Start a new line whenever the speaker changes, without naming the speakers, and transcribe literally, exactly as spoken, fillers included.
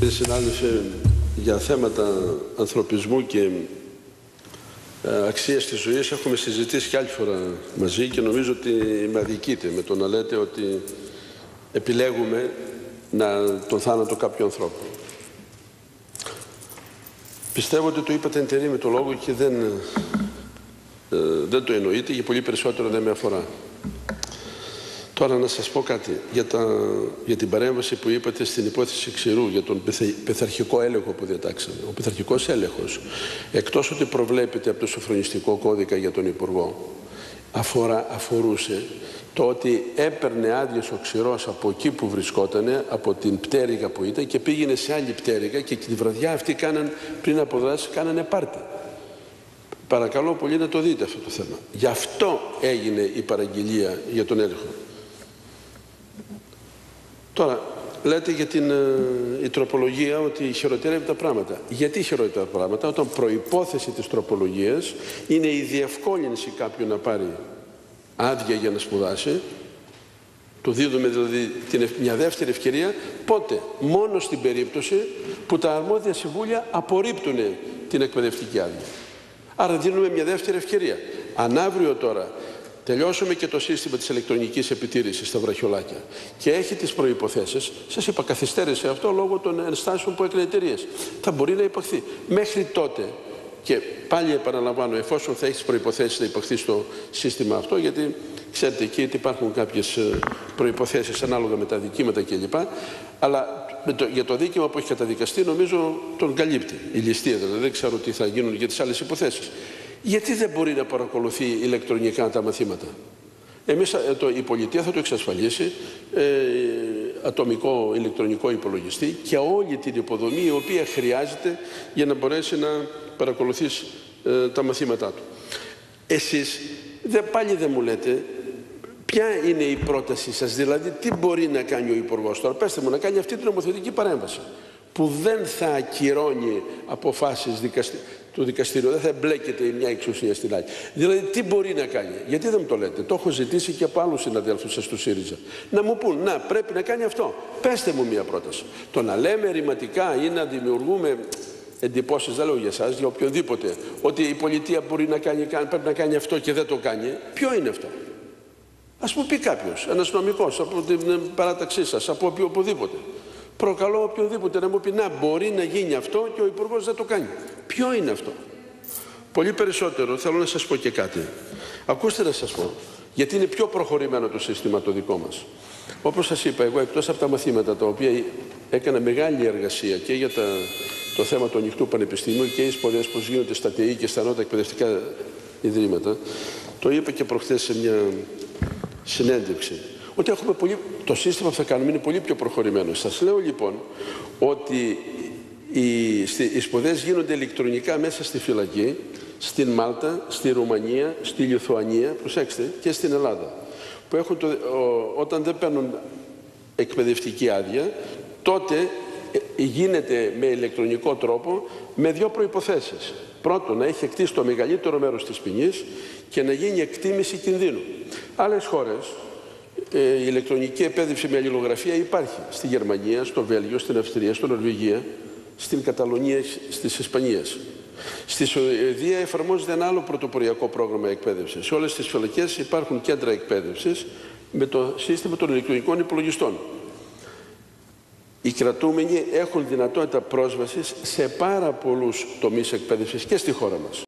Συνάδελφε, για θέματα ανθρωπισμού και ε, αξίας της ζωής έχουμε συζητήσει κι άλλη φορά μαζί και νομίζω ότι με αδικείτε με το να λέτε ότι επιλέγουμε να, τον θάνατο κάποιου ανθρώπου. Πιστεύω ότι το είπατε εν terri με το λόγο και δεν, ε, δεν το εννοείτε και πολύ περισσότερο δεν με αφορά. Τώρα να σας πω κάτι για, τα, για την παρέμβαση που είπατε στην υπόθεση Ξηρού, για τον πειθαρχικό έλεγχο που διατάξαμε. Ο πειθαρχικός έλεγχος, εκτός ότι προβλέπεται από το σοφρονιστικό κώδικα για τον Υπουργό, αφορά, αφορούσε το ότι έπαιρνε άδειες ο Ξηρός από εκεί που βρισκότανε, από την πτέρυγα που ήταν και πήγαινε σε άλλη πτέρυγα και τη βραδιά αυτή κάναν, πριν από δράση κάνανε πάρτι. Παρακαλώ πολύ να το δείτε αυτό το θέμα. Γι' αυτό έγινε η παραγγελία για τον έλεγχο. Τώρα, λέτε για την ε, η τροπολογία ότι χειροτερεύει τα πράγματα. Γιατί χειροτερεύει τα πράγματα? Όταν προϋπόθεση της τροπολογίας είναι η διευκόλυνση κάποιου να πάρει άδεια για να σπουδάσει, του δίδουμε δηλαδή την, μια δεύτερη ευκαιρία, πότε? Μόνο στην περίπτωση που τα αρμόδια συμβούλια απορρίπτουν την εκπαιδευτική άδεια. Άρα δίνουμε μια δεύτερη ευκαιρία. Αν αύριο τώρα τελειώσουμε και το σύστημα της ηλεκτρονικής επιτήρησης στα βραχιολάκια και έχει τις προϋποθέσεις, σας είπα καθυστέρησε αυτό λόγω των ενστάσεων που έκανε εταιρείες, θα μπορεί να υπαχθεί. Μέχρι τότε, και πάλι επαναλαμβάνω, εφόσον θα έχει τις προϋποθέσεις να υπαχθεί στο σύστημα αυτό, γιατί ξέρετε εκεί υπάρχουν κάποιες προϋποθέσεις ανάλογα με τα δικήματα κλπ. Αλλά το, για το δίκαιο που έχει καταδικαστεί νομίζω τον καλύπτει η ληστεία, δηλαδή δεν ξέρω τι θα γίνουν για τις άλλες υποθέσεις. Γιατί δεν μπορεί να παρακολουθεί ηλεκτρονικά τα μαθήματα? Εμείς, το, η πολιτεία θα το εξασφαλίσει, ε, ατομικό ηλεκτρονικό υπολογιστή και όλη την υποδομή η οποία χρειάζεται για να μπορέσει να παρακολουθήσει ε, τα μαθήματά του. Εσείς δε, πάλι δεν μου λέτε ποια είναι η πρότασή σας, δηλαδή τι μπορεί να κάνει ο Υπουργός τώρα? Πέστε μου, να κάνει αυτή την νομοθετική παρέμβαση που δεν θα ακυρώνει αποφάσεις δικαστή, του δικαστήριου, δεν θα εμπλέκεται η μια εξουσία στην άλλη. Δηλαδή τι μπορεί να κάνει? Γιατί δεν μου το λέτε? Το έχω ζητήσει και από άλλους συναδέλφους σας του ΣΥΡΙΖΑ. Να μου πούν, να πρέπει να κάνει αυτό. Πέστε μου μια πρόταση. Το να λέμε ρηματικά ή να δημιουργούμε εντυπώσεις, δεν λέω για εσάς, για οποιονδήποτε, ότι η πολιτεία μπορεί να κάνει, πρέπει να κάνει αυτό και δεν το κάνει, ποιο είναι αυτό? Ας μου πει κάποιος, ένας νομικός από την παράταξή σας, από οπουδήποτε. Προκαλώ οποιονδήποτε να μου πει, να μπορεί να γίνει αυτό και ο Υπουργός δεν το κάνει. Ποιο είναι αυτό? Πολύ περισσότερο θέλω να σας πω και κάτι. Ακούστε να σας πω, γιατί είναι πιο προχωρημένο το σύστημα το δικό μας. Όπως σας είπα, εγώ εκτός από τα μαθήματα τα οποία έκανα μεγάλη εργασία και για τα, το θέμα του ανοιχτού πανεπιστήμιου και οι σπουδές που γίνονται στα ΤΕΙ και στα ανώτατα εκπαιδευτικά ιδρύματα, το είπα και προχθές σε μια συνέντευξη, ότι έχουμε πολύ, το σύστημα που θα κάνουμε είναι πολύ πιο προχωρημένο. Σας λέω λοιπόν ότι οι, οι σπουδές γίνονται ηλεκτρονικά μέσα στη φυλακή, στην Μάλτα, στη Ρουμανία, στη Λιθουανία, προσέξτε, και στην Ελλάδα. Που έχουν το, ο, όταν δεν παίρνουν εκπαιδευτική άδεια, τότε γίνεται με ηλεκτρονικό τρόπο με δύο προϋποθέσεις. Πρώτον, να έχει εκτίσει το μεγαλύτερο μέρος της ποινής και να γίνει εκτίμηση κινδύνου. Άλλες χώρες, η ηλεκτρονική εκπαίδευση με αλληλογραφία υπάρχει στη Γερμανία, στο Βέλγιο, στην Αυστρία, στην Νορβηγία, στην Καταλωνία, στις Ισπανίες. Στη Σουηδία εφαρμόζεται ένα άλλο πρωτοποριακό πρόγραμμα εκπαίδευσης. Σε όλες τις φυλακές υπάρχουν κέντρα εκπαίδευσης με το σύστημα των ηλεκτρονικών υπολογιστών. Οι κρατούμενοι έχουν δυνατότητα πρόσβασης σε πάρα πολλούς τομείς εκπαίδευσης και στη χώρα μας.